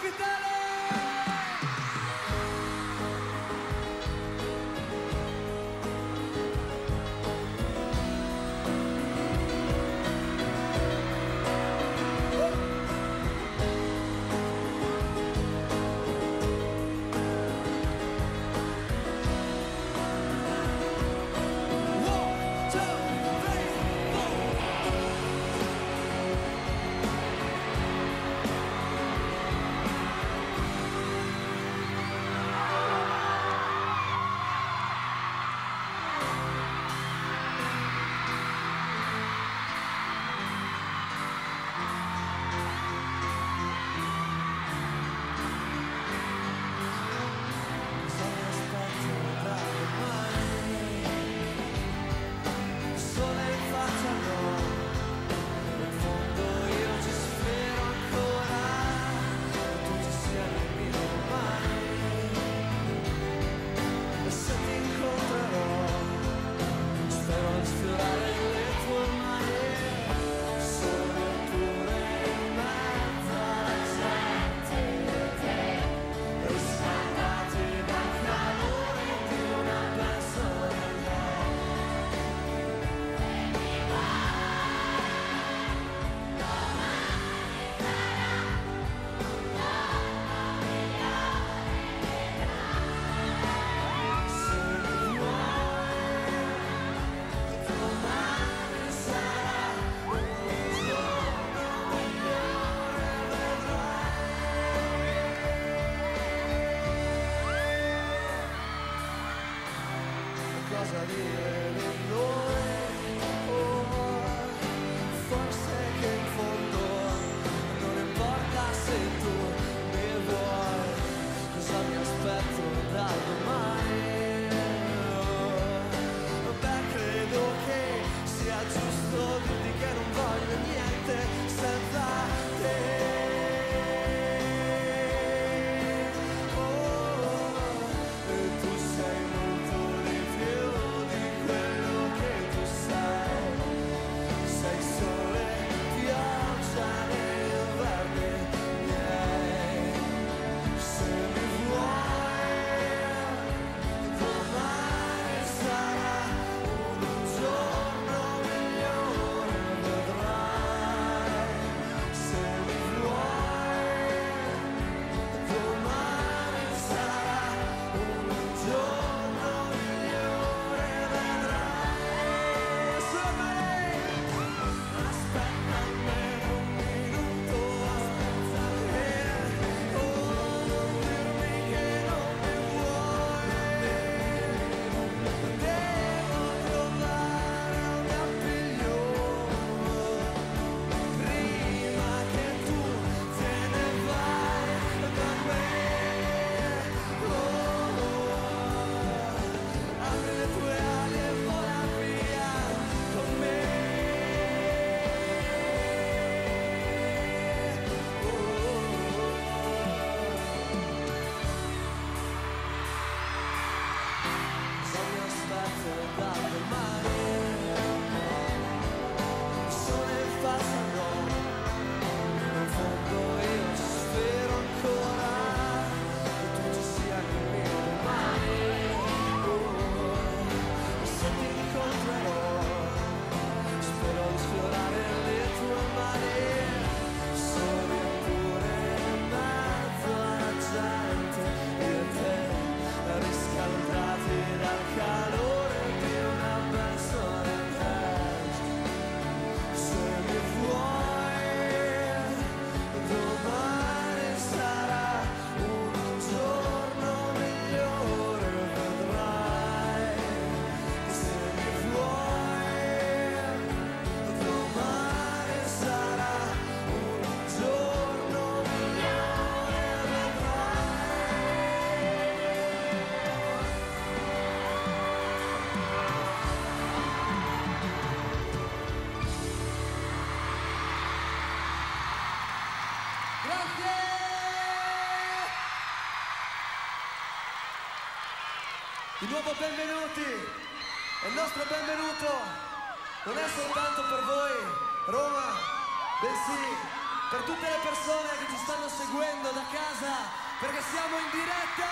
capitale! Cosa dire di noi? Forse che in fondo non importa se tu mi vuoi, cosa mi aspetto da domani? Beh, credo che sia giusto dirti che non voglio niente senza te. Di nuovo benvenuti, e il nostro benvenuto non è soltanto per voi, Roma, bensì per tutte le persone che ci stanno seguendo da casa, perché siamo in diretta!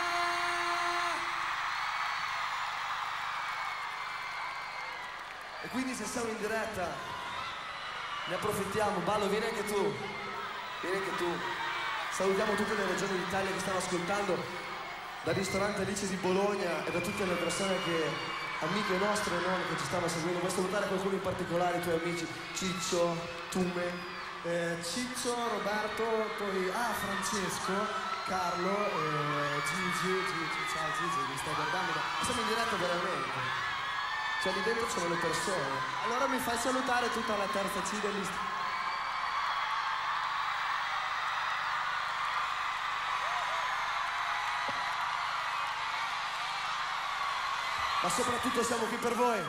E quindi se siamo in diretta ne approfittiamo. Ballo, vieni anche tu. Vieni anche tu. Salutiamo tutte le regioni d'Italia che stanno ascoltando, dal ristorante Alice di Bologna e da tutte le persone che, amiche nostre e non, che ci stanno seguendo. Vuoi salutare qualcuno in particolare, i tuoi amici? Ciccio, Tume? Ciccio, Roberto, poi Francesco, Carlo, Gigi, ciao Gigi, mi stai guardando? Siamo in diretta veramente. Cioè lì dentro sono le persone. Allora mi fai salutare tutta la terza C dell'ist. Ma soprattutto siamo qui per voi.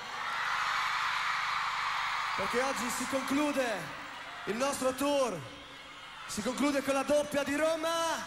Perché oggi si conclude il nostro tour. Si conclude con la doppia di Roma.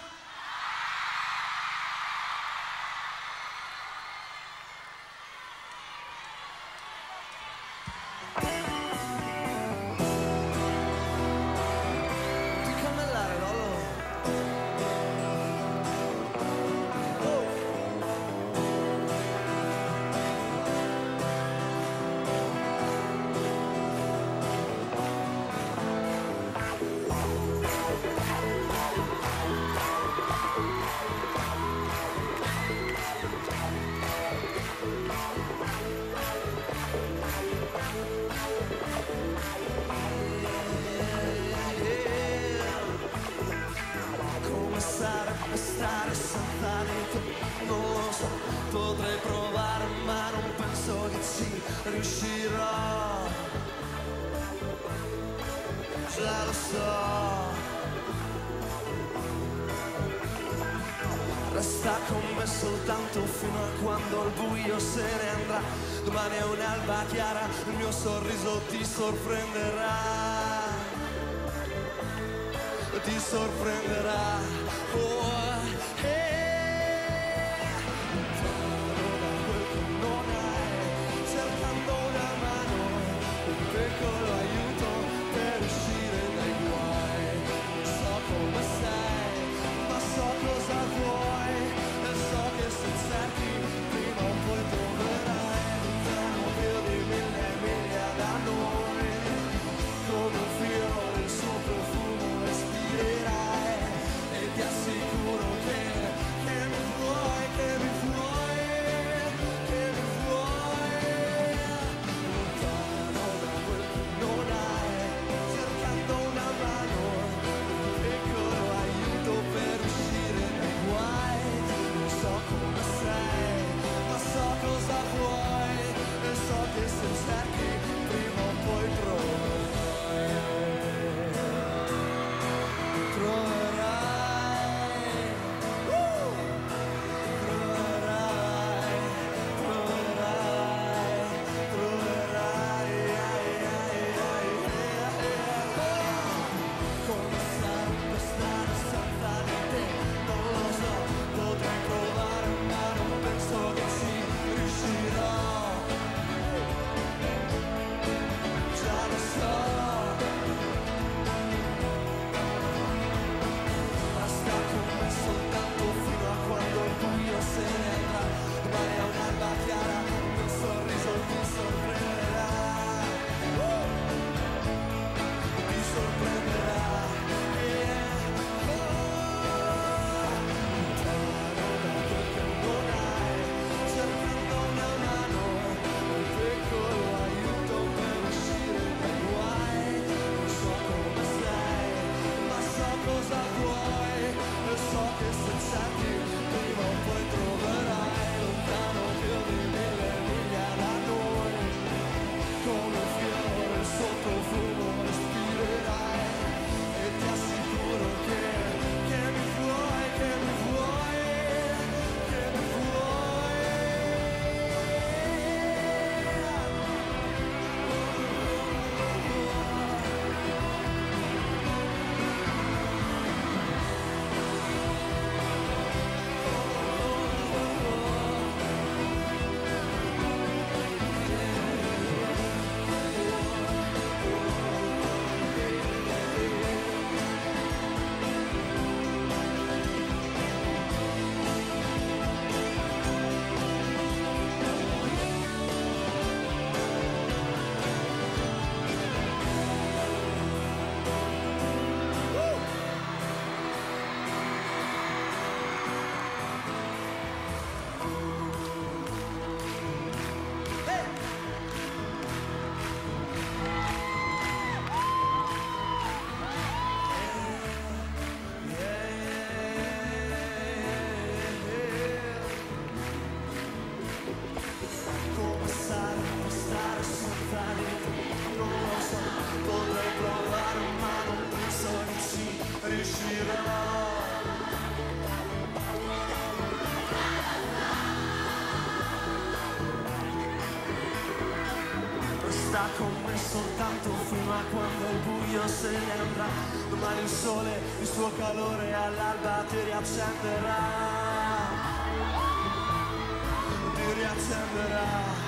Stare senza ritmo, non lo so, potrei provare ma non penso che ci riuscirò. Già lo so. Resta con me soltanto fino a quando il buio se ne andrà. Domani è un'alba chiara, il mio sorriso ti sorprenderà. Ti sorprenderà. Da quel che non hai, cercando una mano, un piccolo aiuto per uscire dai guai. Non so come sei, ma so cosa vuoi, e so che se cerchi prima o poi troverai. Lontano più di 1000 miglia da noi, come un fiore il suo profumo respirerai. E ti assicuro che con me soltanto fino a quando il buio se ne andrà. Domani il sole, il suo calore all'alba ti riaccenderà. Ti riaccenderà.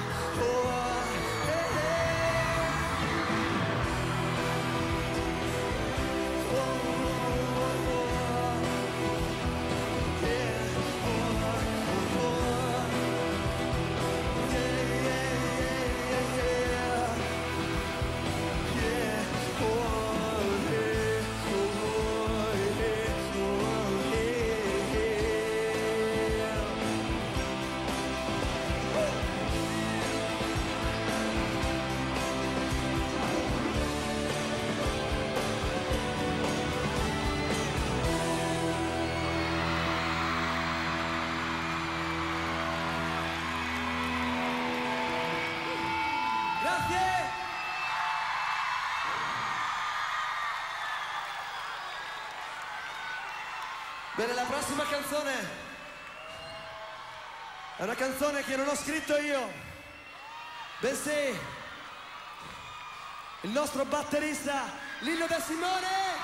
Bene, la prossima canzone è una canzone che non ho scritto io, bensì il nostro batterista Lillo Da Simone.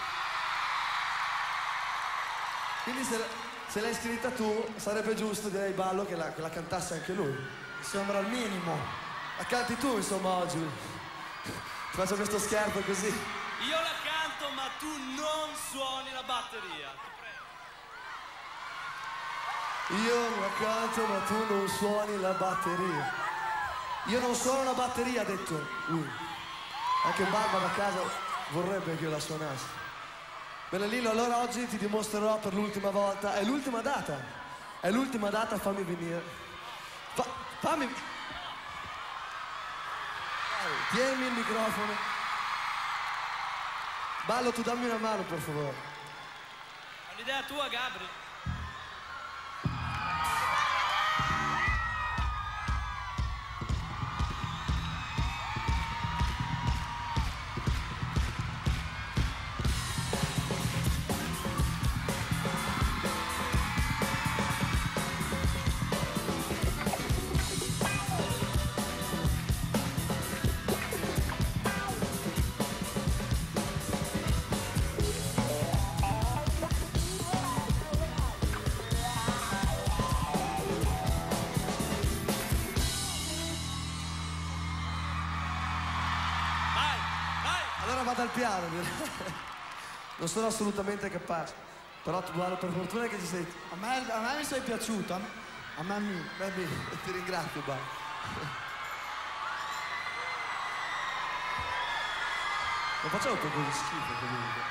Quindi se l'hai scritta tu, sarebbe giusto, direi, Ballo, che la cantasse anche lui. Mi sembra il minimo. La canti tu, insomma, oggi. Ti faccio questo scherzo così. Io la canto, ma tu non suoni la batteria. Io la canto ma tu non suoni la batteria. Io non suono la batteria, ha detto lui. Anche Barba da casa vorrebbe che io la suonassi. Bene Lillo, allora oggi ti dimostrerò per l'ultima volta. È l'ultima data. È l'ultima data, fammi venire. Fammi. Tieni il microfono. Ballo, tu dammi una mano per favore. È un'idea tua, Gabri. Vado al piano. Non sono assolutamente capace. Però tu, guarda, per fortuna che ci sei. A me mi sei piaciuto. A me ti ringrazio, Ballo. Non facciamo un po' di schifo comunque.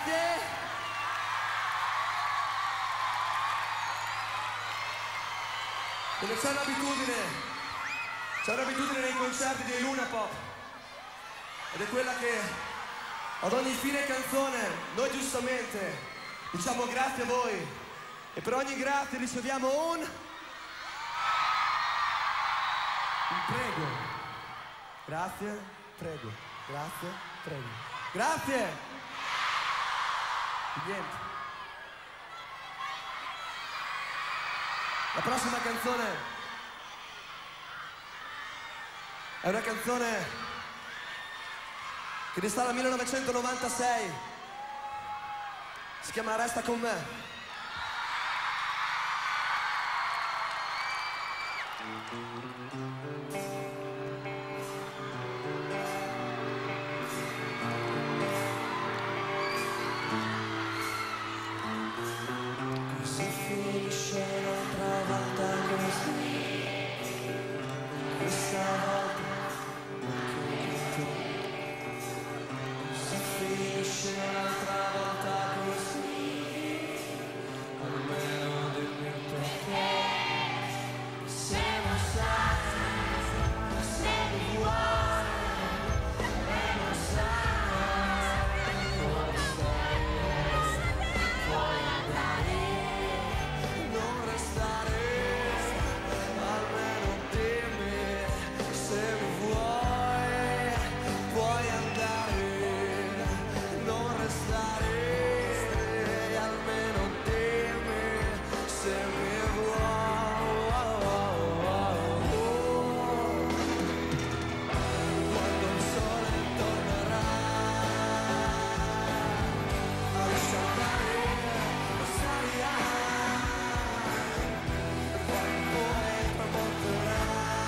grazie. Perché c'è un'abitudine nei concerti dei Luna Pop, ed è quella che ad ogni fine canzone noi giustamente diciamo grazie a voi, e per ogni grazie riceviamo un prego. Grazie, prego. Grazie, prego. Grazie. Di niente. La prossima canzone è una canzone che risale al 1996. Si chiama Resta con me. Così finisce l'altra volta così, questa volta anche tu. Così finisce l'altra volta così, almeno dimmi perché. Se non sai, se mi vuoi, e non sai come stai, puoi andare, non restare, almeno dimmi se mi vuoi, puoi andare, non restare, almeno dimmi se mi vuoi. Quando il sole tornerà a riscialdare quest'aria, quando poi tramonterà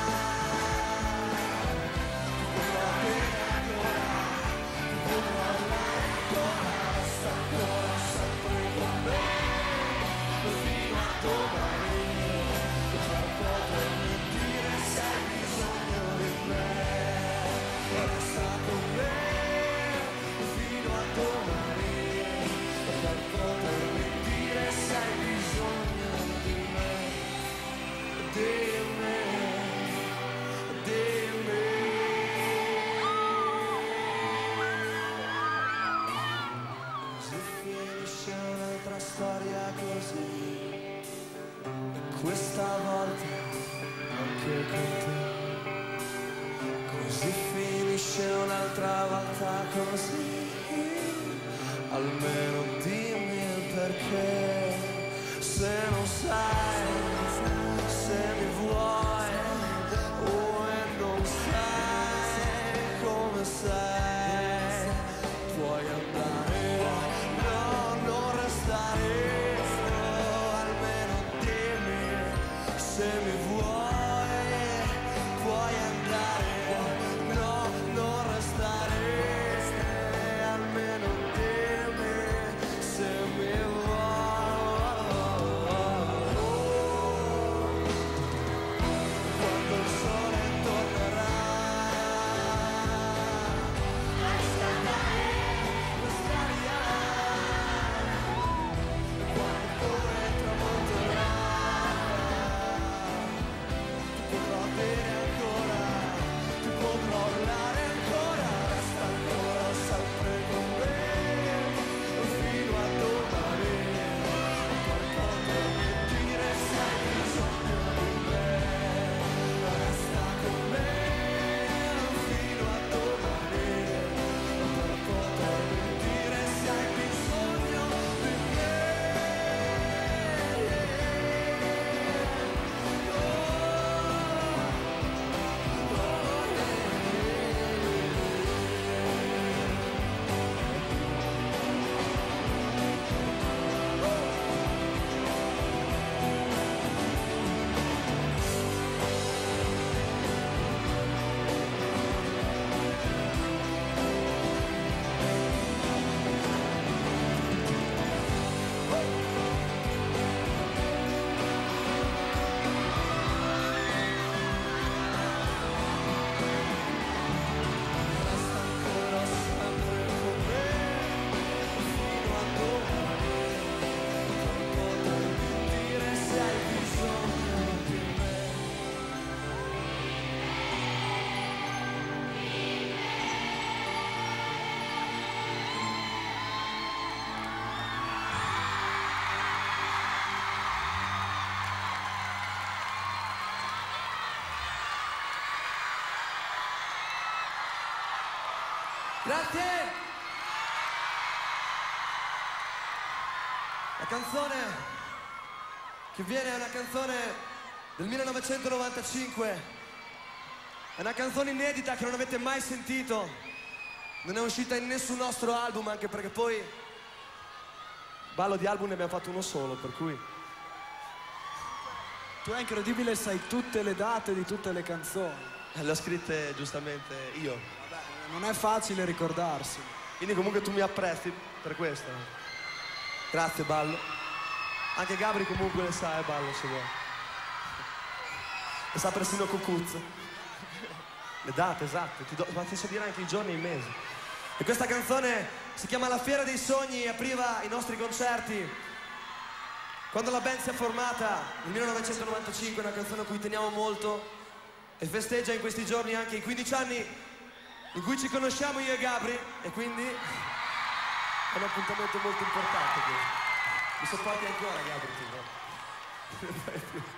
quello che ancora, quello ancora, sta ancora sempre con me, fino a domani, per potermi dire se hai bisogno di me. Resta con me fino a domani, per potermi dire se hai bisogno di me. Dimmi, dimmi. Così finisce un'altra storia così, e questa volta anche con te. Così finisce un'altra volta così, almeno dimmi il perché. Se non sai, se mi vuoi, o e non sai come sei, puoi andare, no, non restare, almeno dimmi se mi vuoi, puoi andare, no, non restare, almeno dimmi se mi vuoi. Grazie! La canzone che viene è una canzone del 1995. È una canzone inedita che non avete mai sentito. Non è uscita in nessun nostro album, anche perché poi ballo di album ne abbiamo fatto uno solo, per cui... Tu è incredibile, sai tutte le date di tutte le canzoni. Le ho scritte giustamente io. Vabbè, non è facile ricordarsi. Quindi comunque tu mi apprezzi per questo. Grazie, ballo. Anche Gabri comunque le sa, ballo se vuoi. Le sa persino Cucuzzo. Le date, esatto. Ma ti so dire anche i giorni e i mesi. E questa canzone si chiama La Fiera dei Sogni e apriva i nostri concerti quando la band si è formata nel 1995. È una canzone a cui teniamo molto e festeggia in questi giorni anche i 15 anni in cui ci conosciamo io e Gabri, e quindi è un appuntamento molto importante questo. Mi sopporti ancora, Gabri, tu, no?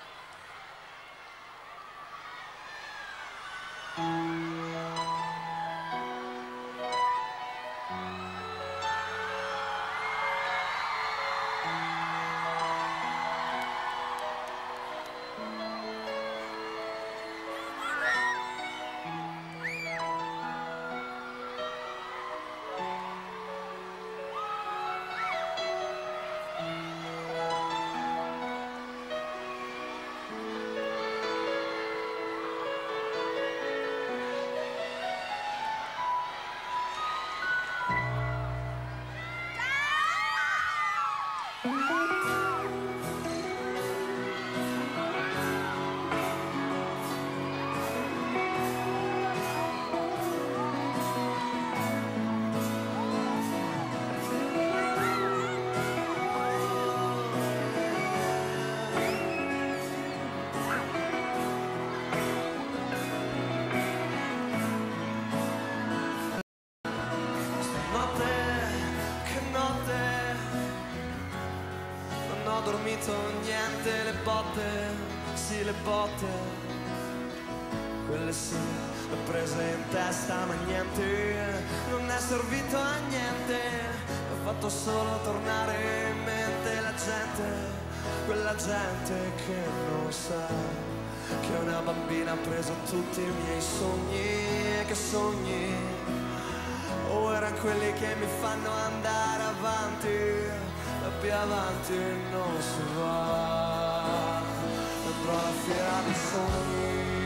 Ho dormito niente, le botte, sì le botte, quelle sì, le ho prese in testa ma niente, non è servito a niente, ho fatto solo tornare in mente la gente, quella gente che non sa che una bambina ha preso tutti i miei sogni e che sogni o erano quelli che mi fanno andare avanti. E più avanti non si va, andrò alla fiera dei sogni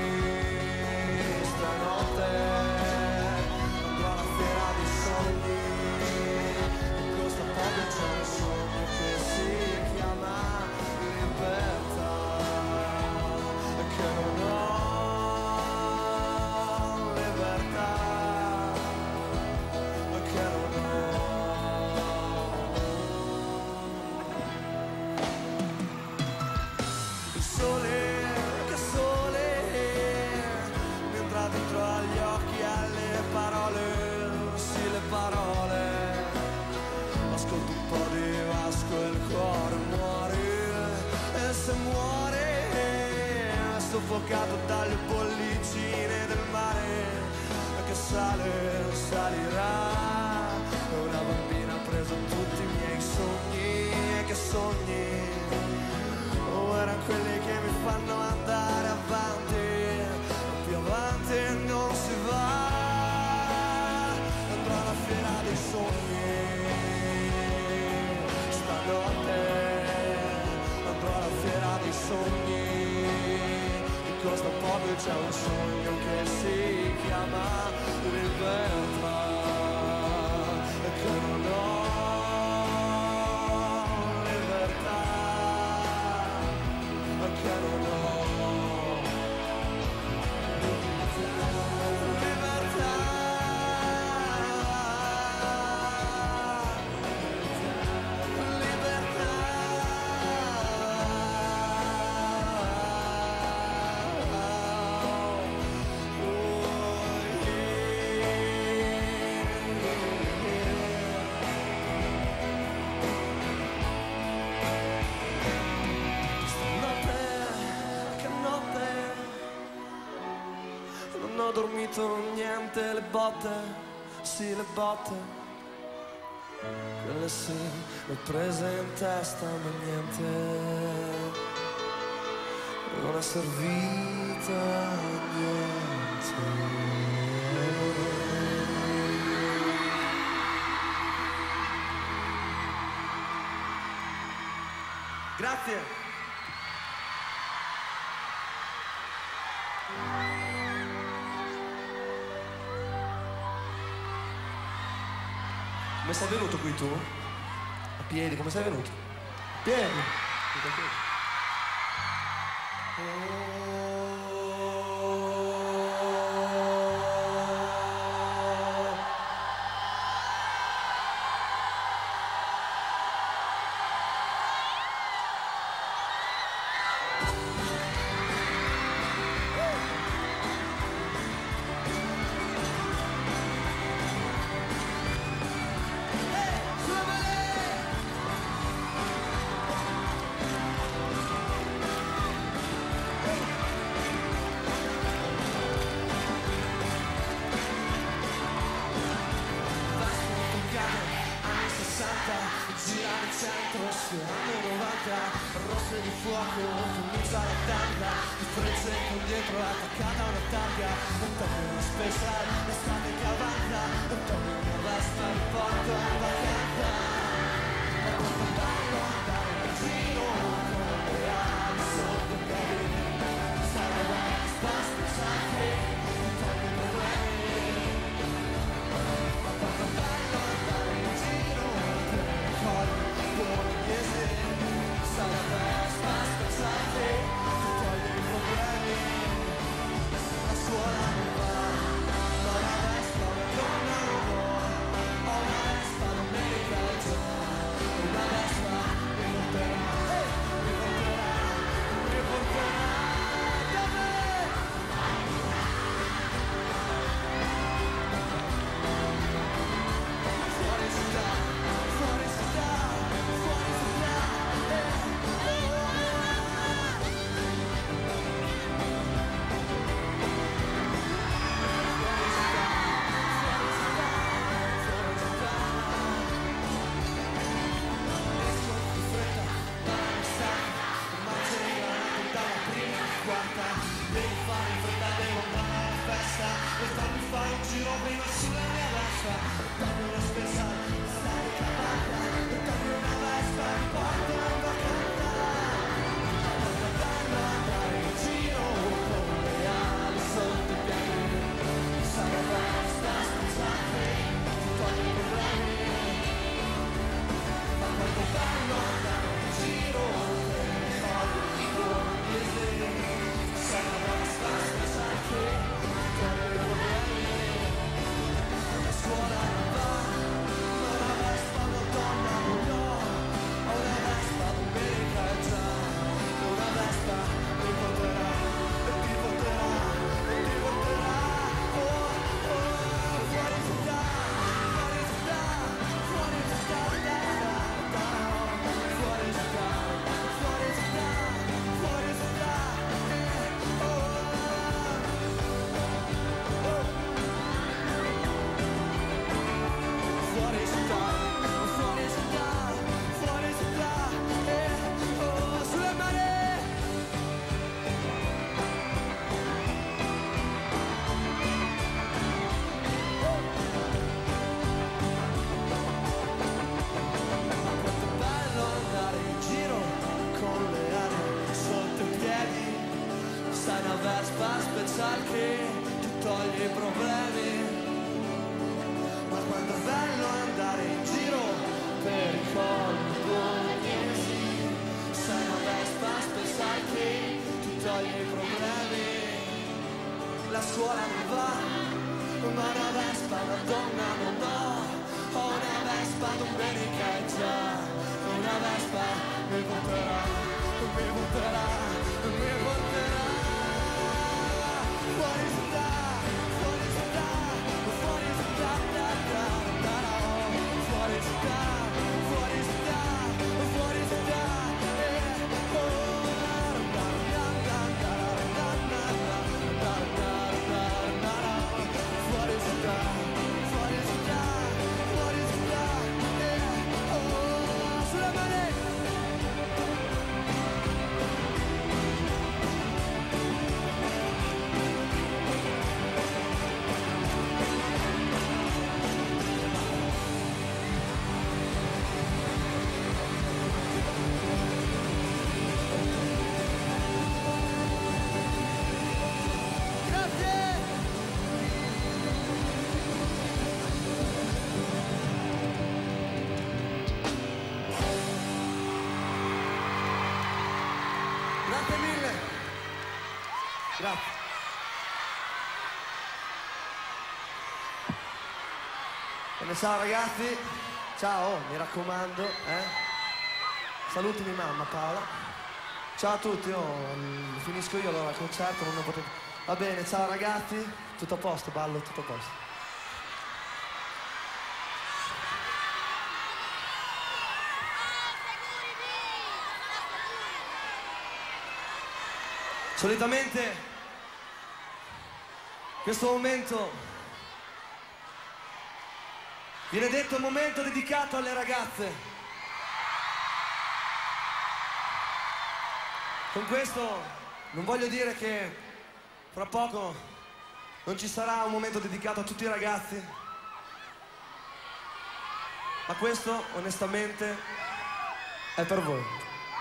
stanotte, andrò alla fiera dei sogni, in questo poco c'è un sogno che si chiama libertà, e che non ho libertà, e che non ho. Dentro agli occhi alle parole, sì le parole, ascolto un po' di Vasco e il cuore muore, e se muore soffocato dalle bollicine del mare che sale, salirà, una bambina ha preso tutti i miei sogni e che sogni o erano quelli che mi fanno andare avanti. Più avanti non si va, andrò alla fiera dei sogni stanotte, andrò alla fiera dei sogni, in questo poco c'è un sogno che si chiama libertà, e che non ho libertà, e che non ho. dormito niente, le botte, sì le botte. Quelle sì, le ho prese in testa ma niente, non è servita a niente. Grazie. Come sei venuto qui tu? A piedi, come sei venuto? A piedi. Girare il centro, anni 90, rosse di fuoco, comincia la tanda, differenze con dietro attaccata a una targa, un taglio special, l'estate che avanza, un taglio una vesta, il porto in vacanza, ma quanto è bello andare in giro, con le ali sotto i piedi, sarà la risposta, sai che un taglio i problemi, ma quanto è bello andare in giro, sarà basta aspettare ti togli i problemi, la scuola non va, ma la vespa una donna non vuole, ho una vespa domenica e già, una vespa mi porterà da me. Fuori città, fuori città, fuori città. Devo fare in fretta, devo andare alla festa e farmi fare un giro prima sulla mia vespa. Dammi una spesa, stai cavata, dammi una vespa e porto in vacanza. Quanto è bello andare in giro con le ali sotto i piedi, sarà basta aspettare, ti togli i problemi. Ma quanto è bello andare in giro per i fogli con gli esili. Sarà basta aspettare che ti togli i problemi. La scuola non va, ma la vespa una donna non ho. Ho una vespa domenica e già, una vespa mi porterà, e ti porterà, e ti porterà. Oh, oh, fuori città, fuori città, fuori città, fuori città, fuori città, fuori città. Fuori città, fuori città, fuori città, oh, sulle mare. Quanto è bello andare in giro con le ali sotto i piedi, stai una vespa special che ti toglie i problemi. Ma quanto è bello andare in giro per i colli bolognesi, sei una vespa special che ti toglie i problemi. La scuola non va, ma una vespa una donna non ho. Ho una vespa domenica e già, una vespa mi porterà, mi porterà, mi porterà. Fuori città, fuori città, fuori città, fuori città, fuori città, fuori città, oh, Grazie. Bene, ciao ragazzi, ciao, mi raccomando, salutami mamma Paola. Ciao a tutti, finisco io allora il concerto, non ne potete. Va bene, ciao ragazzi, tutto a posto, ballo, tutto a posto. Solitamente questo momento viene detto momento dedicato alle ragazze. Con questo non voglio dire che fra poco non ci sarà un momento dedicato a tutti i ragazzi, ma questo onestamente è per voi.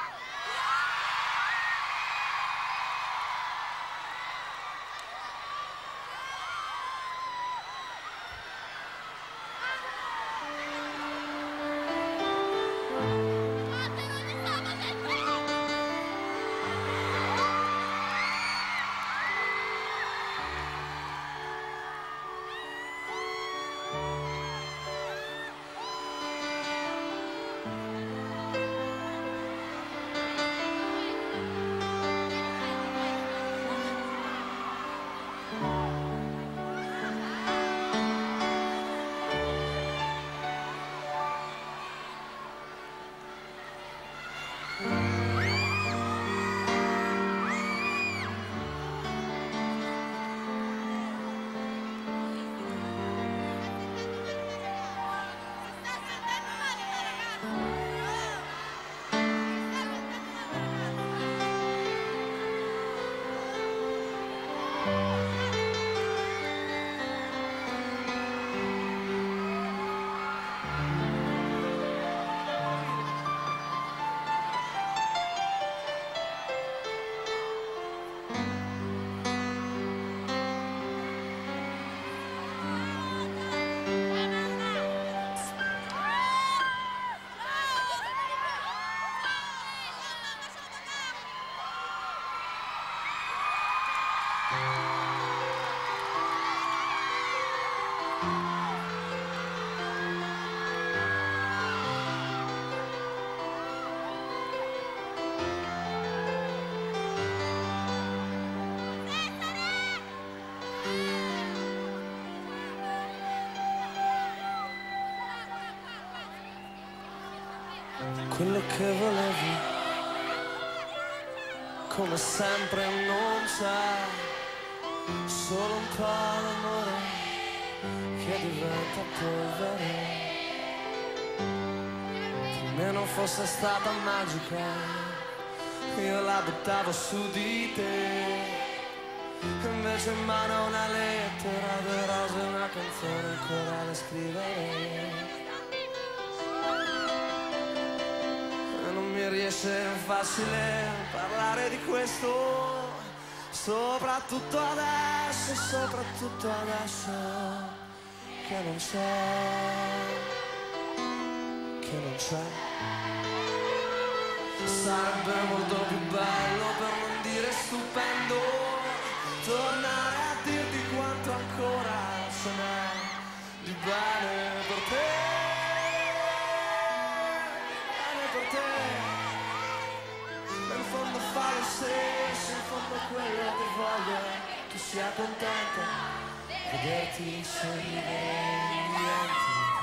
Quello che volevi, come sempre non c'è, solo un po' d'amore che diventa polvere. Se meno fosse stata magica, io la buttavo su di te. Invece in mano una lettera, due rose e una canzone ancora da scrivere. Mi riesce facile parlare di questo, soprattutto adesso che non c'è. Sarebbe molto più bello, per non dire stupendo, tornare a dirti quanto ancora ce n'è di bene per te. Fa lo stesso, in fondo quello che voglio, tu sia contenta, vederti sorridere niente.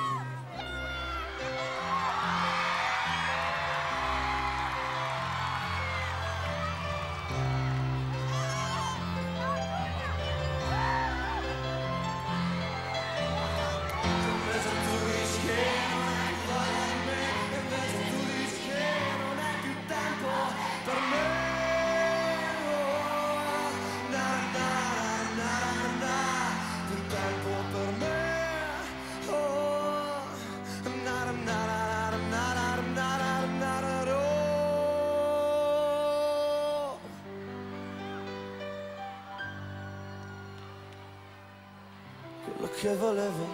Che volevo,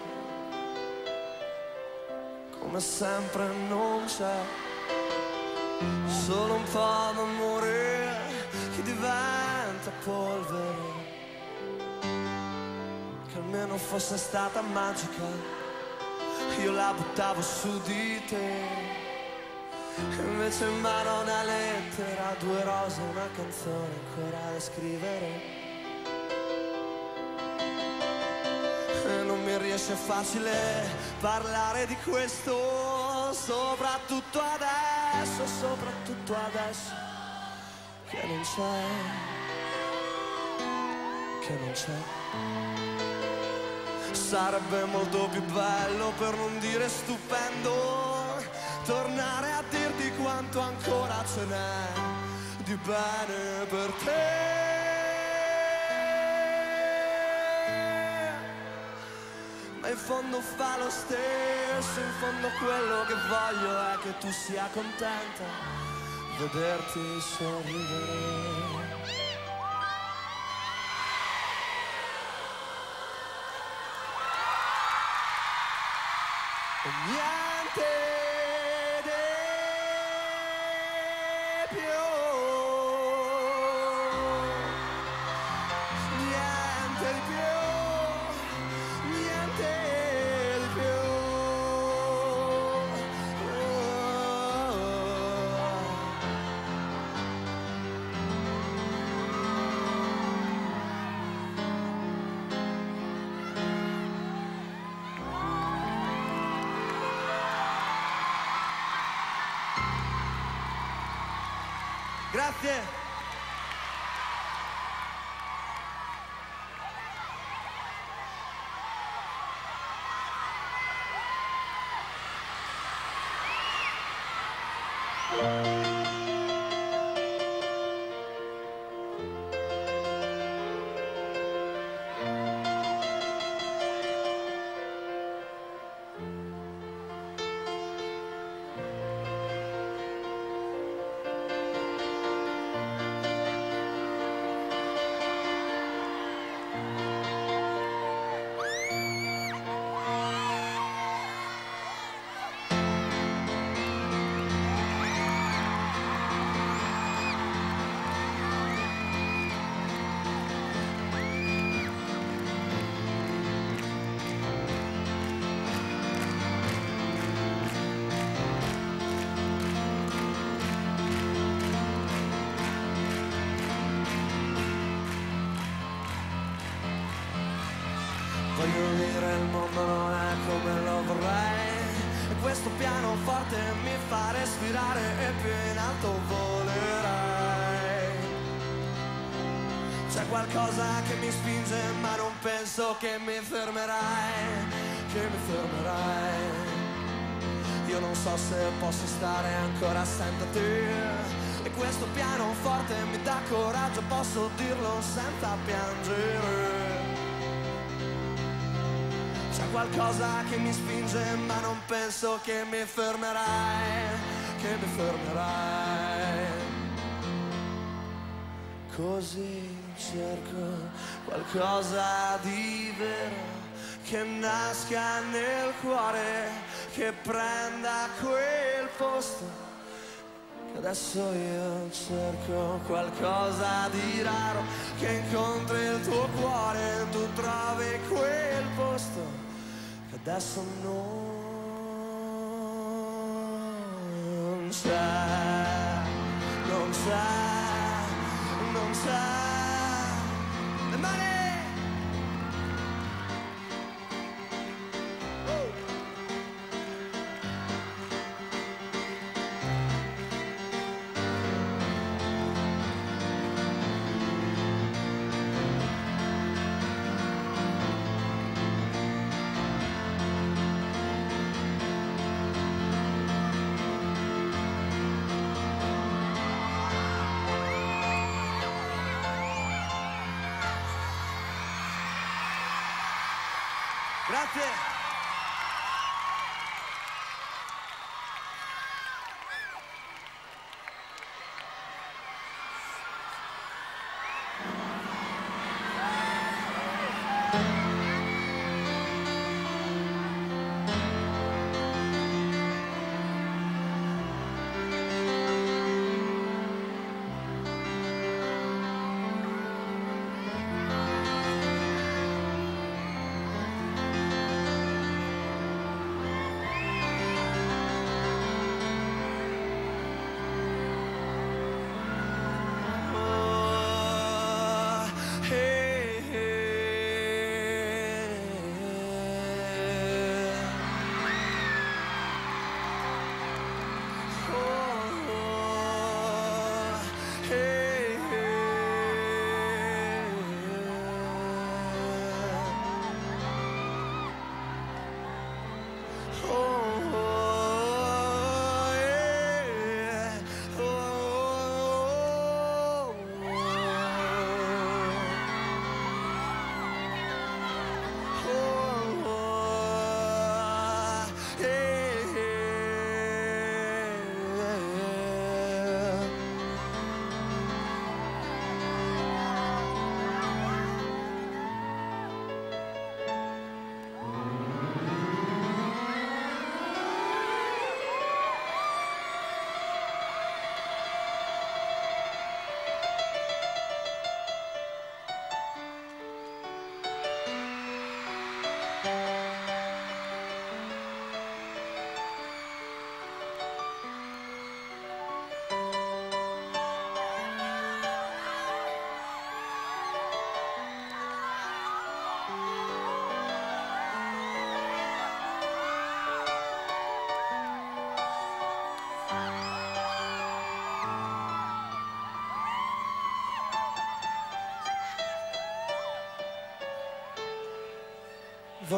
come sempre non c'è, solo un po' d'amore che diventa tanta polvere, che almeno fosse stata magica, io la buttavo su di te. Invece in mano una lettera, 2 rose, una canzone ancora da scrivere. E non mi riesce facile parlare di questo, soprattutto adesso che non c'è, che non c'è. Sarebbe molto più bello, per non dire stupendo, tornare a dirti quanto ancora ce n'è di bene per te. Ma in fondo fa lo stesso, in fondo quello che voglio è che tu sia contenta, vederti sorridere. E niente di più, niente di più, niente di più. Grazie. Voglio dire, il mondo non è come lo vorrei, e questo pianoforte mi fa respirare e più in alto volerei. C'è qualcosa che mi spinge ma non penso che mi fermerai, che mi fermerai. Io non so se posso stare ancora senza te, e questo pianoforte mi dà coraggio, posso dirlo senza piangere. C'è qualcosa che mi spinge ma non penso che mi fermerai, che mi fermerai. Così cerco qualcosa di vero, che nasca nel cuore, che prenda quel posto. Che adesso io cerco qualcosa di raro, che incontri il tuo cuore, tu trovi quel posto. Che adesso non c'è, non c'è, non c'è. Le mani! Grazie.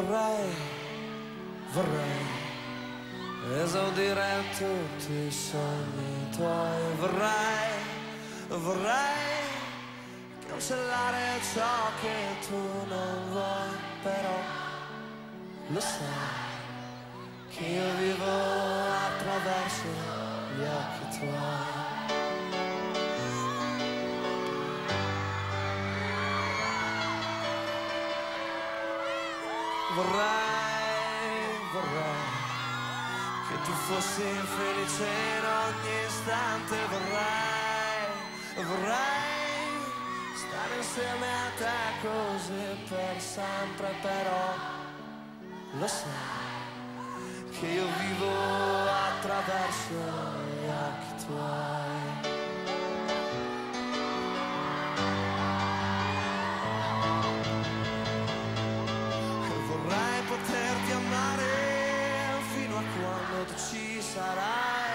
vorrei esaudire tutti i sogni tuoi. Vorrei cancellare ciò che tu non vuoi, però lo sai che io vivo attraverso gli occhi tuoi. Vorrei che tu fossi felice in ogni istante. Vorrei stare insieme a te così per sempre, però lo sai che io vivo attraverso gli occhi tuoi. Vorrei poterti amare fino a quando tu ci sarai.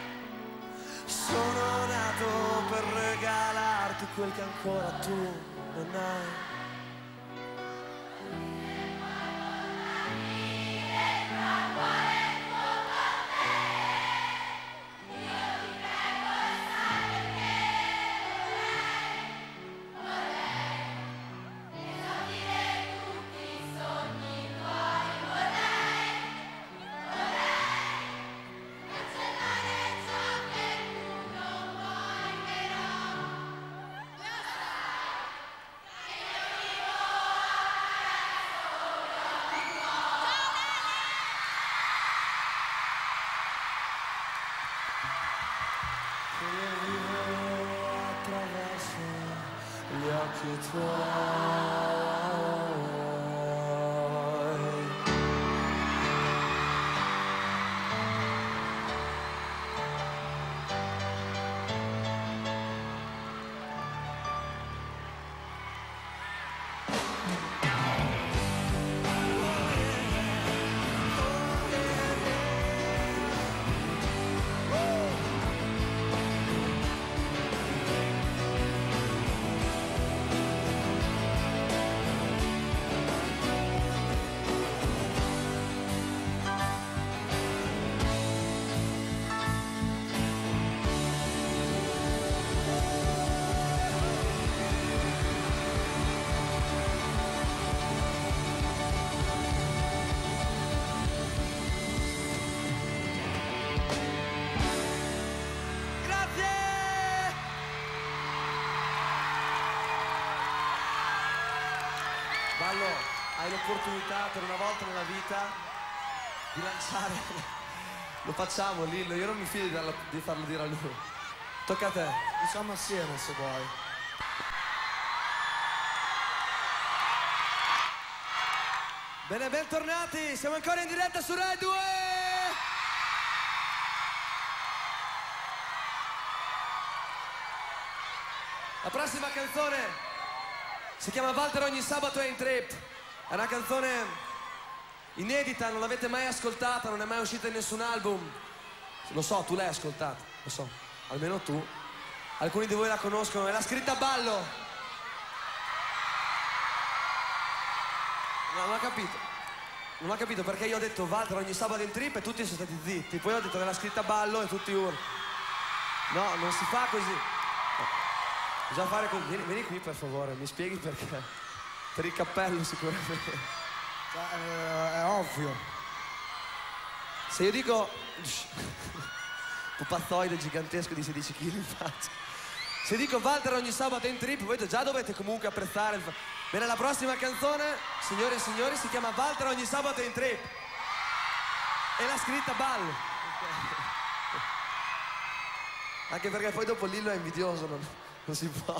Sono nato per regalarti quel che ancora tu non hai. Gli occhi tuoi. Ballo, hai l'opportunità per una volta nella vita di lanciare. Lo facciamo, Lillo, io non mi fido di farlo dire a lui. Tocca a te. Diciamo assieme se vuoi. Bene, bentornati, siamo ancora in diretta su Rai 2. La prossima canzone si chiama Walter ogni sabato è in trip. È una canzone inedita, non l'avete mai ascoltata, non è mai uscita in nessun album. Lo so, tu l'hai ascoltata, lo so, almeno tu. Alcuni di voi la conoscono, è la scritta a ballo. No, non ho capito. Non ho capito perché io ho detto Walter ogni sabato in trip e tutti sono stati zitti. Poi ho detto che è la scritta a ballo e tutti urlano. No, non si fa così. Bisogna fare così. Vieni qui per favore, mi spieghi perché. Per il cappello sicuramente. È ovvio. Se io dico pupazzoide gigantesco di 16 kg in faccia. Se dico Walter ogni sabato in trip, voi già dovete comunque apprezzare il... Bene, la prossima canzone, signore e signori, si chiama Walter ogni sabato in trip. E la scritta a ballo. Anche perché poi dopo Lillo è invidioso, non si può.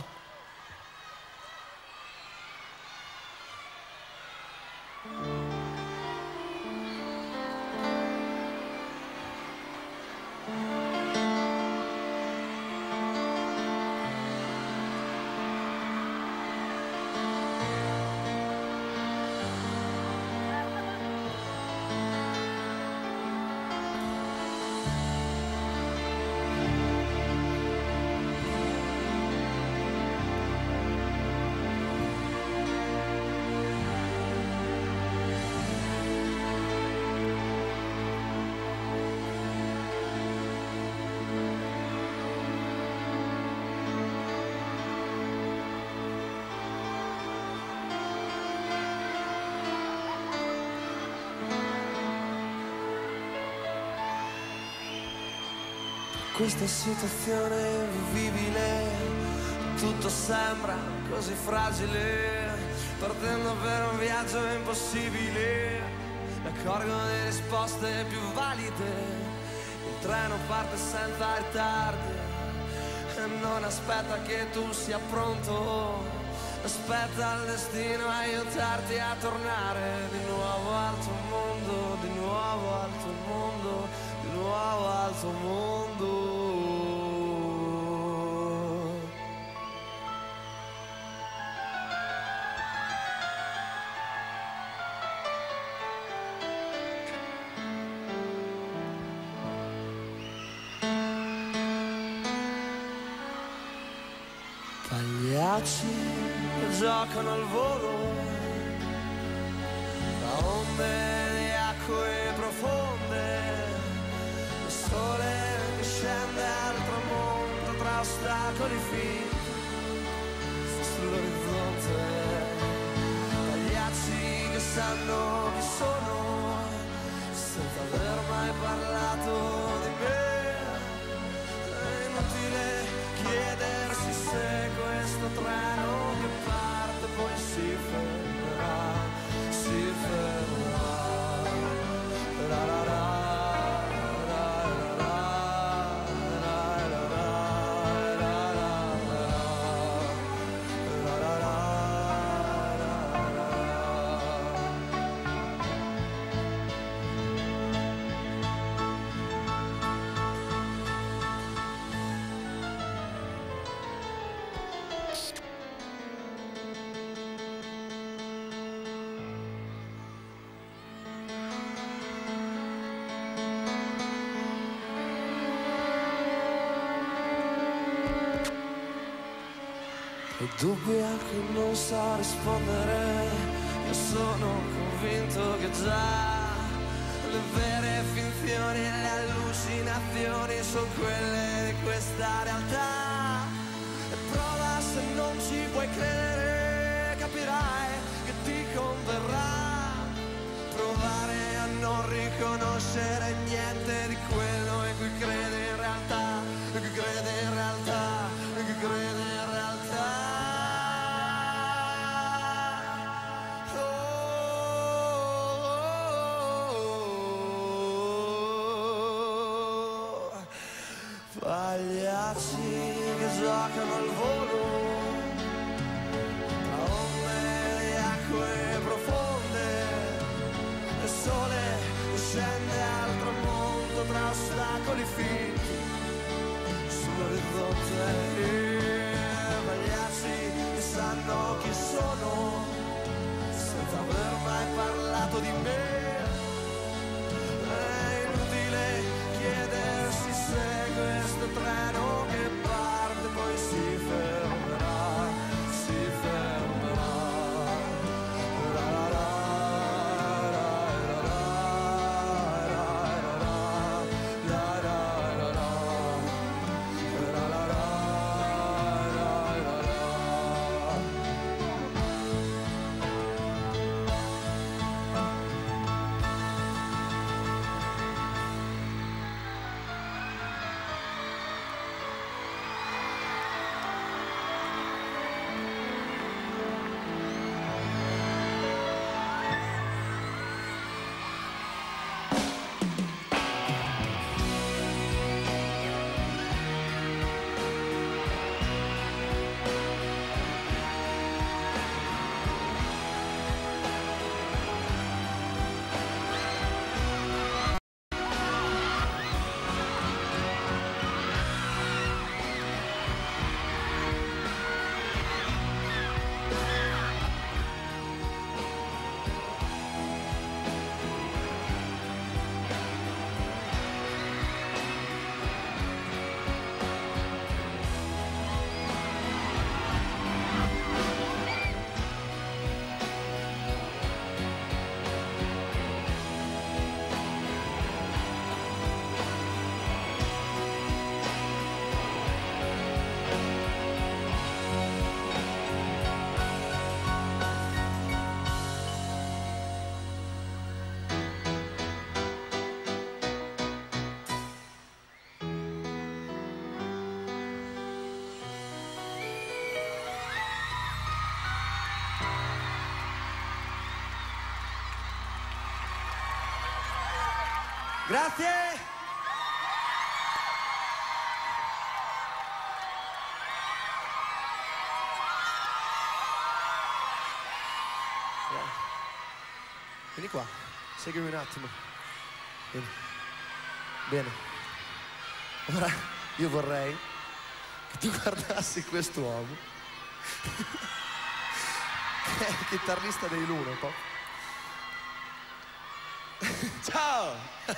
questa situazione è invivibile, tutto sembra così fragile, partendo per un viaggio impossibile, mi accorgo di risposte più valide, il treno parte senza ritardi e non aspetta che tu sia pronto, aspetta il destino a aiutarti a tornare di nuovo al tuo mondo, di nuovo al tuo mondo, di nuovo al tuo mondo. Pagliacci che giocano al volo, da onde di acque profonde, il sole che scende al tramonto tra ostacoli finti sull'orizzonte, pagliacci che sanno chi sono senza aver mai parlato di me, è inutile chiedersi se questo treno che parte poi si fermerà, si fermerà. La la la. E dubbi a cui non so rispondere, io sono convinto che già le vere finzioni e le allucinazioni sono quelle di questa realtà. E prova, se non ci puoi credere, capirai che ti converrà provare a non riconoscere niente di quello in cui credi in realtà, in cui credi in realtà, in cui credi in realtà. Pagliacci che giocano al volo, tra onde di acque profonde, il sole scende al tramonto tra ostacoli finti sull'orizzonte, pagliacci che sanno chi sono senza aver mai parlato di me. È inutile chiedersi se questo treno che parte poi si fermerà, si fermerà. La la la, la la la, la la la, la la la. Grazie! Vieni qua, seguimi un attimo. Vieni. Bene. Ora io vorrei che tu guardassi quest'uomo che è il chitarrista dei Luna, un po'. Ciao!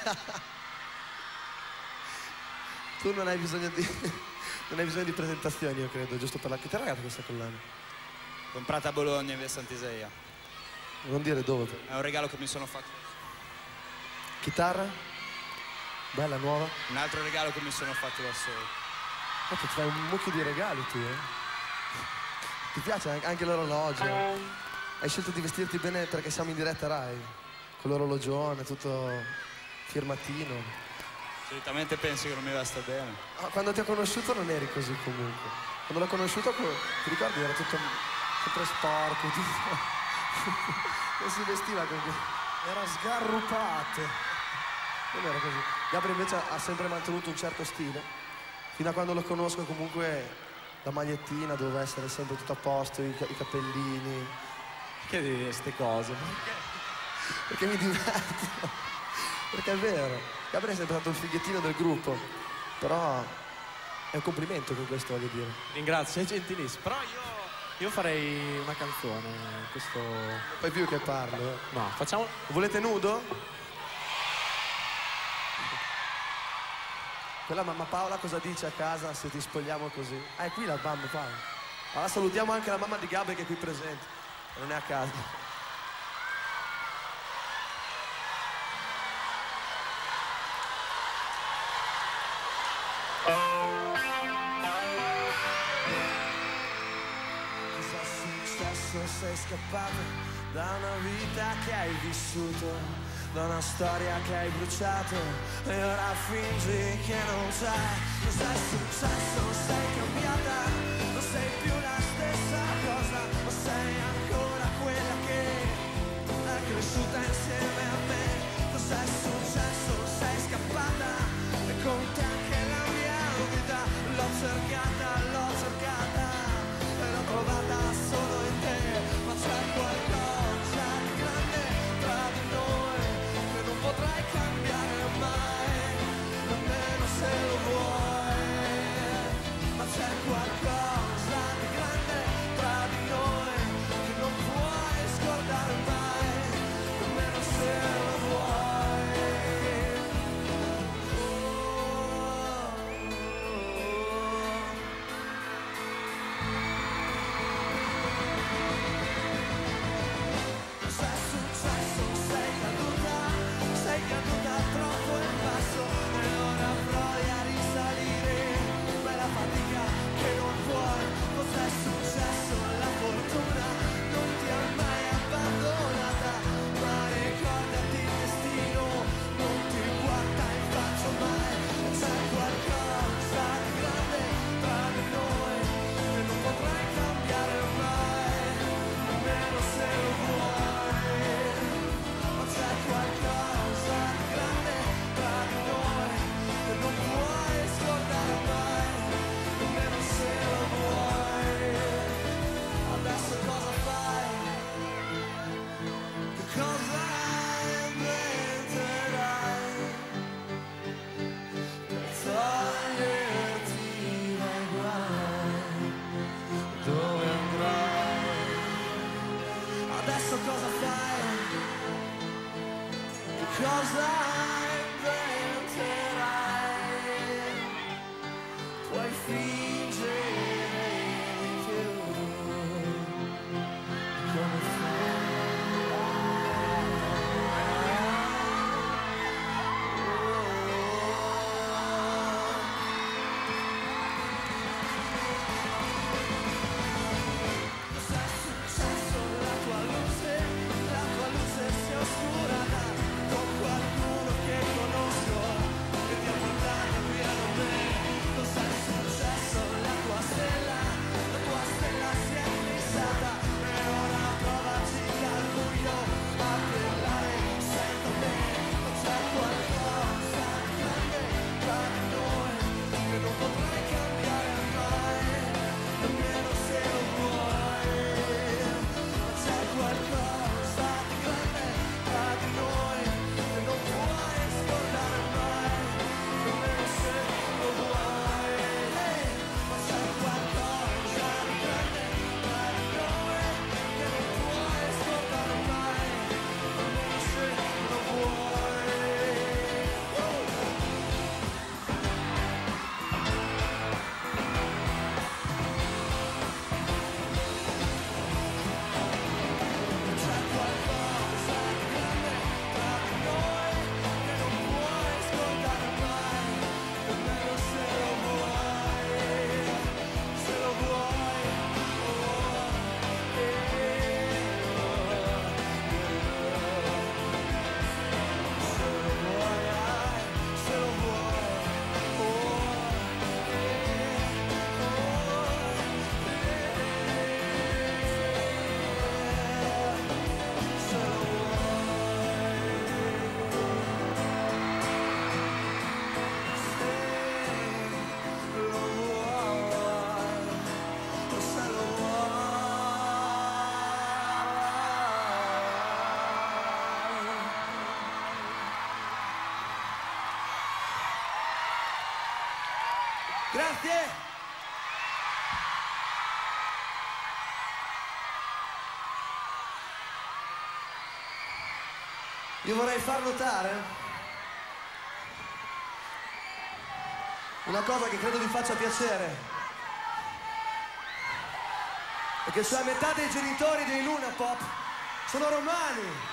Tu non hai bisogno di presentazioni, io credo, giusto per la chitarra. Ragazzi, questa collana. Comprata a Bologna in via Sant'Iseia. Non dire dove. È un regalo che mi sono fatto. Chitarra? Bella, nuova. Un altro regalo che mi sono fatto da solo. Ma ti fai un mucchio di regali tu, eh? Ti piace anche l'orologio? Hai scelto di vestirti bene perché siamo in diretta Rai. Con l'orologione, tutto firmatino. Solitamente pensi che non mi vesta bene. Quando ti ho conosciuto non eri così comunque. Quando l'ho conosciuto, ti ricordi? Era tutto sempre sporco, tutto. Non si vestiva così. Era sgarrupato. Non era così. Gabri invece ha sempre mantenuto un certo stile. Fino a quando lo conosco comunque la magliettina doveva essere sempre tutto a posto, i capellini. Che di queste cose? Perché mi diverto. Perché è vero. Gabri è sempre stato il fighettino del gruppo. Però è un complimento con questo, voglio dire. Ringrazio, è gentilissimo. Però io farei una canzone. Questo. Poi più che parlo. No, facciamo. Volete nudo? Quella mamma Paola cosa dice a casa se ti spogliamo così? Ah, è qui la mamma Paola. Allora salutiamo anche la mamma di Gabri che è qui presente. Non è a casa. Cosa è successo? Sei scappato da una vita che hai vissuto, da una storia che hai bruciato e ora fingi che non c'è. Cosa è successo? Sei cambiata, non sei più la stessa cosa, ma sei ancora quella che è cresciuta insieme a me. Cosa è successo? Sei scappata e con te anche la mia vita. L'ho cercata e l'ho trovata solo in te, ma c'è qualcosa di grande tra di noi che non potrai cambiare mai, nemmeno se lo vuoi. Ma c'è qualcosa di grande tra di noi che non puoi scordare mai, nemmeno se Grazie. Io vorrei far notare una cosa che credo vi faccia piacere, è che cioè metà dei genitori dei Luna Pop sono romani.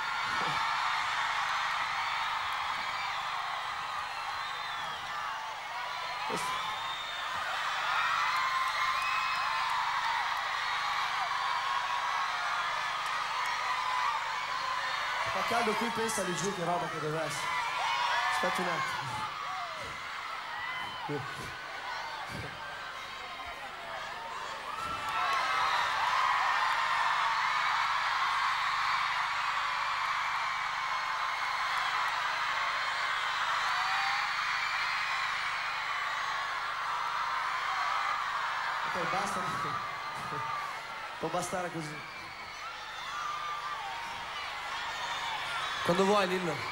Fa caldo qui, pensa di giù che roba che deve essere. Aspetta un attimo. Ok, basta. Può bastare così. Quando vuoi, Lillo.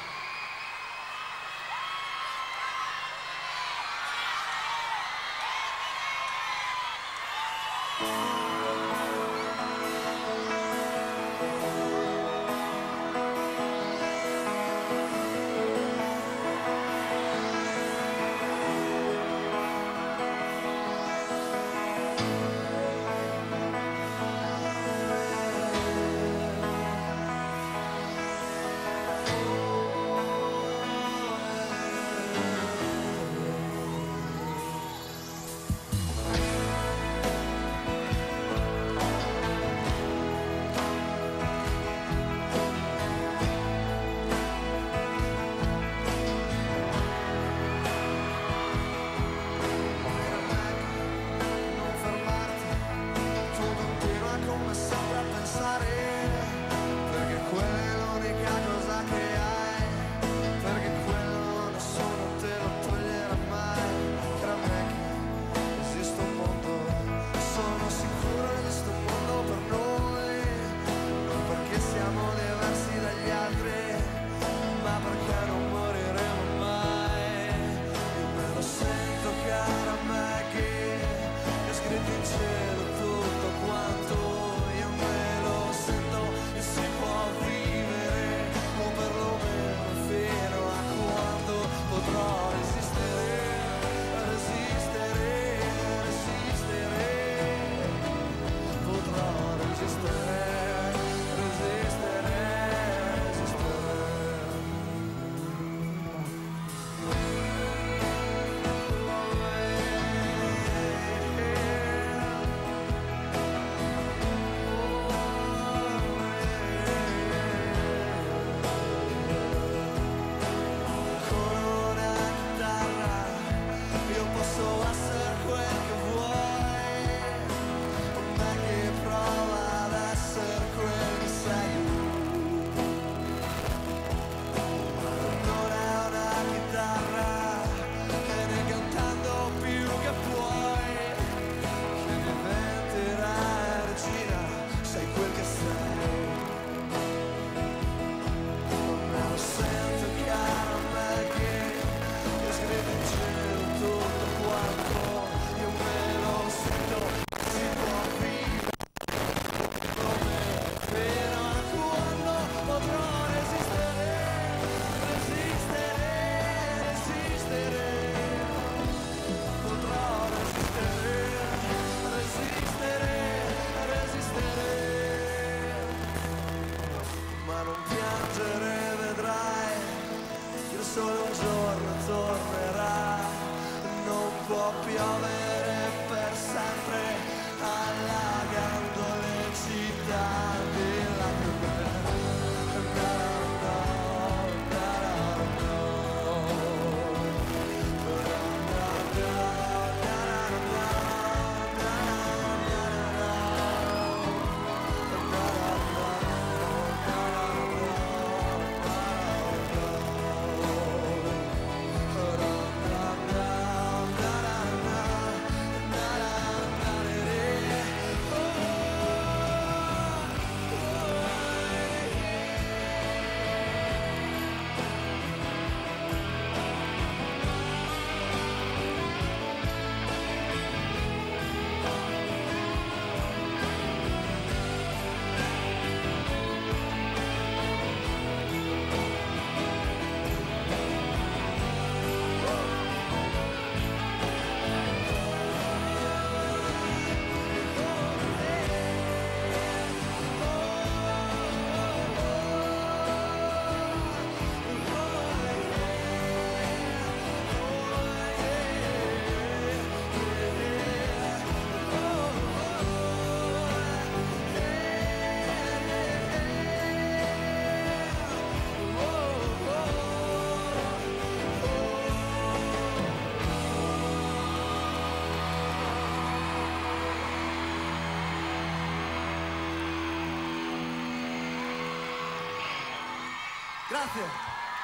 grazie.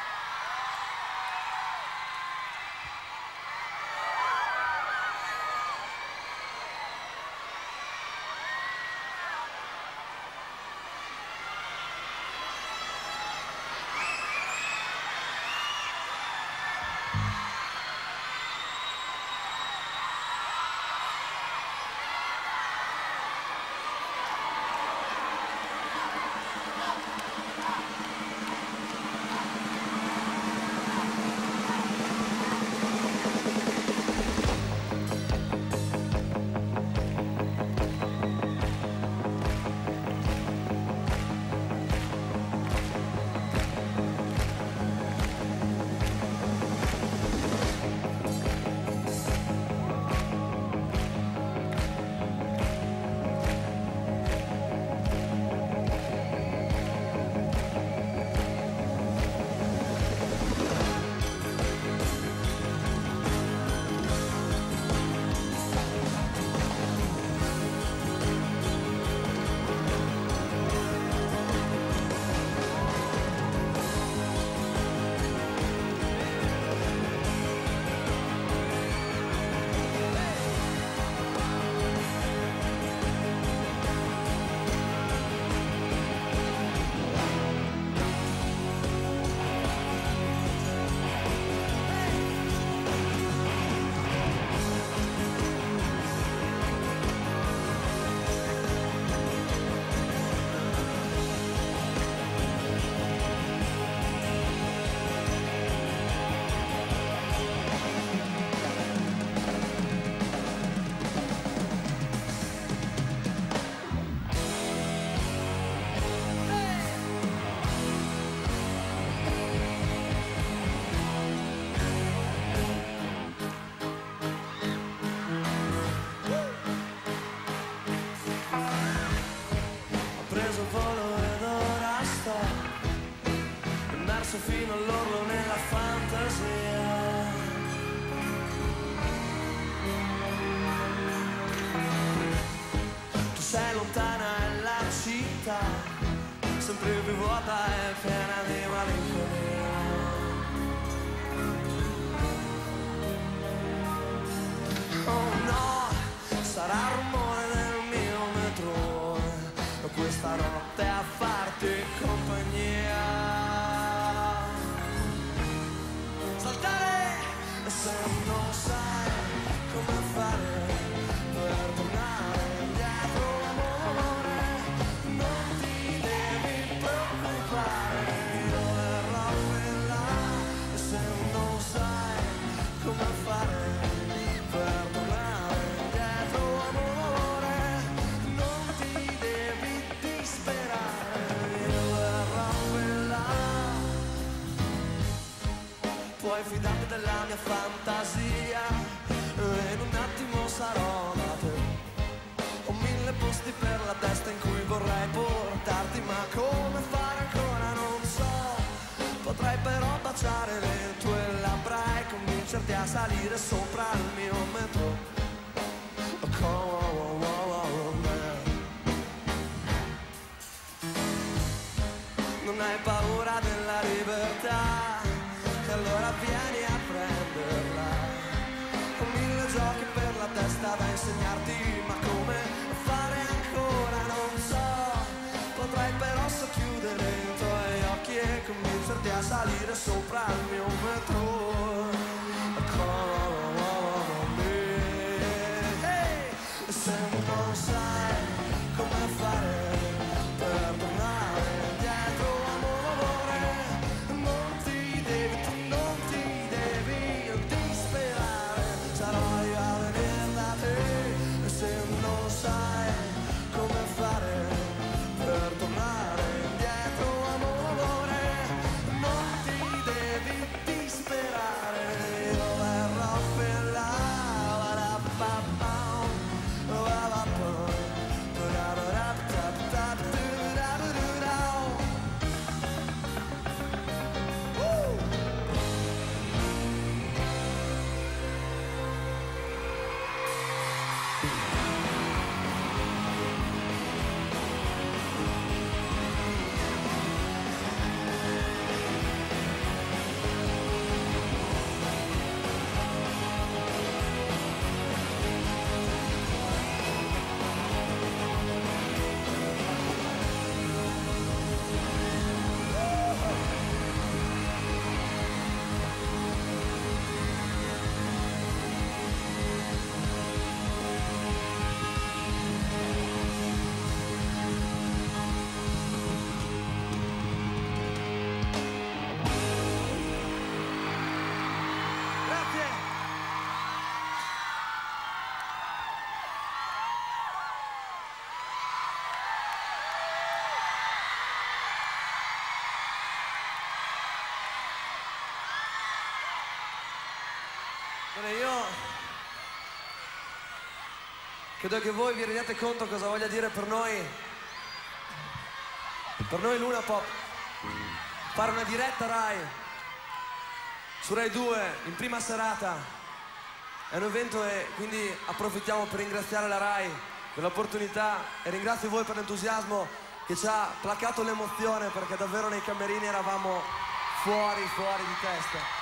Fino all'orlo nella fantasia. Tu sei lontana e la città sempre più vuota e piena di malinconia. Oh no, sarà il rumore del mio metro questa notte a farti compagnia. Se non sai come fare per tornare indietro, amore, non ti devi preoccupare, io verrò qui là. Se non sai come fare per tornare indietro, amore, non ti devi disperare, io verrò qui là. Puoi fidarti della mia fantasia e in un attimo sarò da te. Ho 1000 posti per la testa in cui vorrei portarti, ma come fare ancora non so. Potrei però baciare le tue labbra e convincerti a salire sopra il mio metro. Non hai paura della libertà? Allora vieni a prenderla. Ho 1000 giochi per la testa da insegnarti, ma come fare ancora non so. Potrei però socchiudere i tuoi occhi e convincerti a salire sopra il mio metro. Se non sai come fare per tornare indietro, amore, non ti devi disperare, sarò io a venire da te. Se non sai come fare per tornare indietro, amore, non ti devi Bene, io credo che voi vi rendiate conto cosa voglia dire per noi Luna Pop fare una diretta Rai su Rai 2 in prima serata. È un evento e quindi approfittiamo per ringraziare la Rai dell'opportunità e ringrazio voi per l'entusiasmo che ci ha placato l'emozione, perché davvero nei camerini eravamo fuori di testa.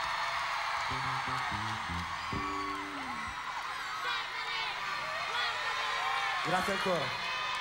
Grazie ancora.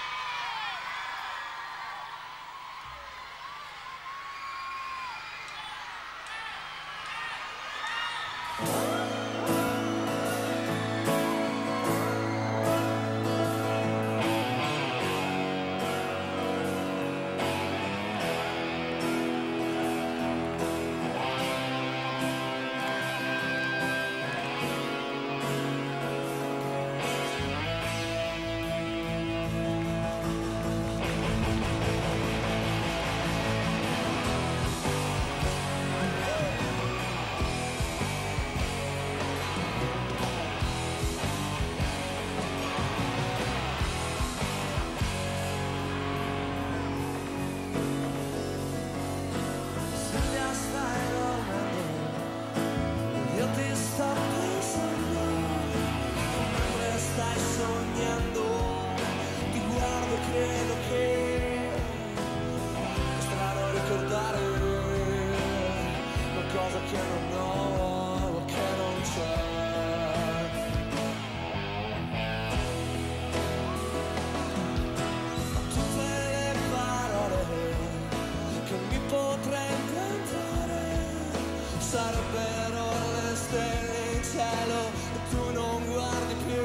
Sarebbero le stelle in cielo e tu non guardi più,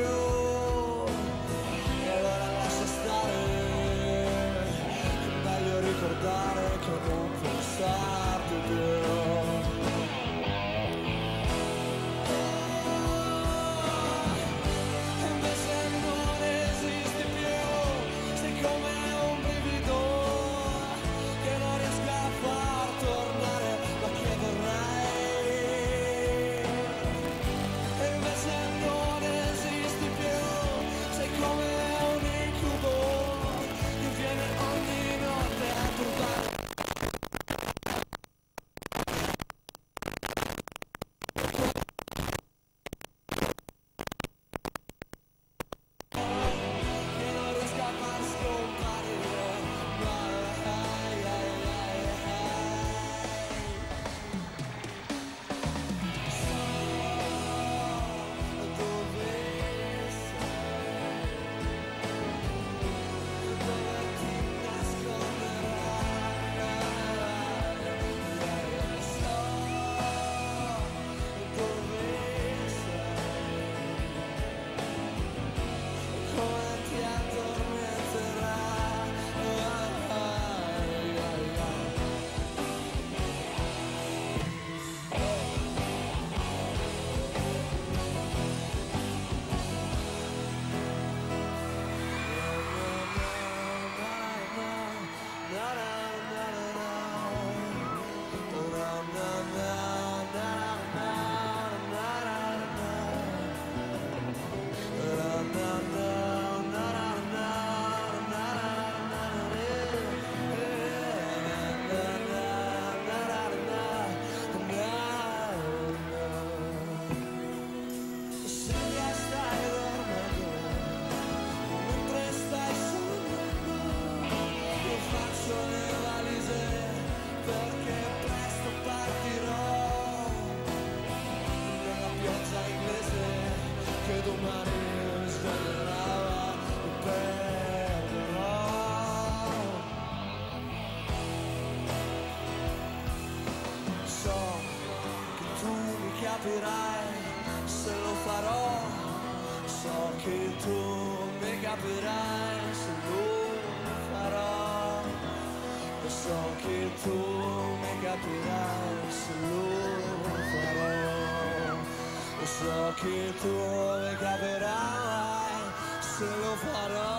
e allora lascia stare, è meglio ricordare che non pensarti più. E invece non esisti più, sei come un brivido che non riesco a far tornare, ma che vorrei. Capirai se lo farò, so che tu mi capirai se lo farò, so che tu mi capirai se lo farò, so che tu mi capirai se lo farò.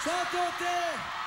Ciao a tutti!